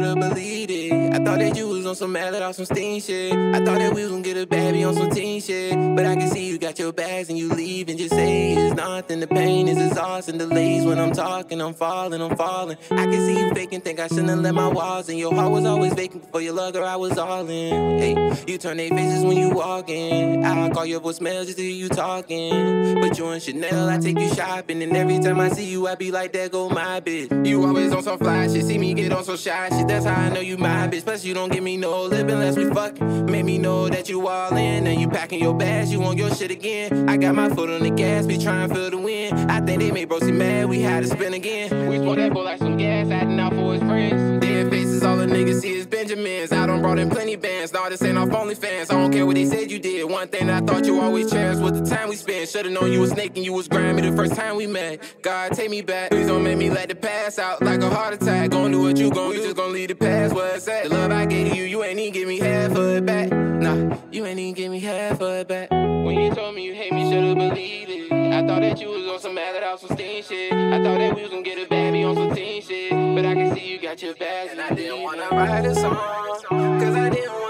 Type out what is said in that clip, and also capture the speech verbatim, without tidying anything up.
should've believed it. I thought that you was on some mad off some sting shit. I thought that we was gonna get a baby on some teen shit. But I can see you got your bags and you leave and just say it's nothing. The pain is exhausting, delays when I'm talking. I'm falling, I'm falling. I can see you faking, think I shouldn't let my walls in. Your heart was always vacant for your love, girl, I was all in. Hey, you turn their faces when you walk in. I call your voicemail just to hear you talking. But you and Chanel, I take you shopping. And every time I see you, I be like, there go my bitch. You always on some fly shit, see me get on some shy shit. That's how I know you my bitch. Plus you don't give me no lip unless we fuck. Made me know that you all in. And you packing your bags, you on your shit again. I got my foot on the gas, be trying to feel the wind. I think they made Brosie mad, we had to spin again. We smoked that boy like some gas, acting out for his friends. Dead faces, all the niggas see is Benjamins. I done brought in plenty bands, now this ain't off OnlyFans. I don't care what they said you did. One thing that I thought you always cherished was the time we spent. Should've known you was snake and you was grimy the first time we met. God, take me back. Please don't make me let the pass out like a heart attack. Gon' do what you gon' do, just gon' leave the past where it's at. The love I gave to you, you ain't even give me half of it back. Nah, you ain't even give me half of it back. When you told me you hate me, should've believed it. I thought that you was on some mad out some sting shit. I thought that we was gonna get a baby on some teen shit. But I can see you got your bags and I didn't wanna write a song, cause I didn't want